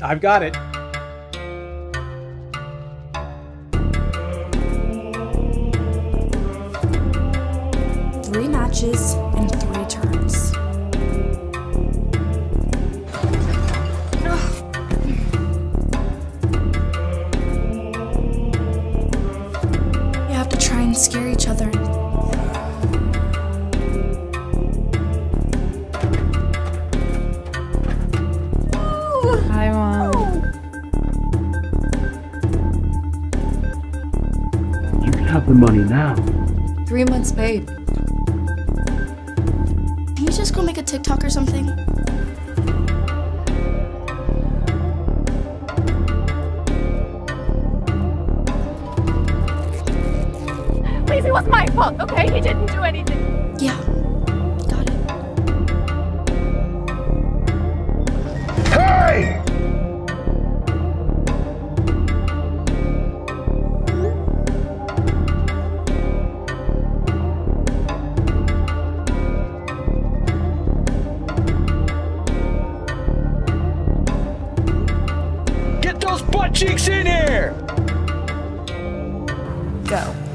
I've got it. Three matches and 3 turns. You have to try and scare each other. Hi, Mom. You can have the money now. 3 months paid. Can you just go make a TikTok or something? Please, it was my fault, okay? He didn't do anything. Yeah, got it. Hey! Get those butt cheeks in here! Go.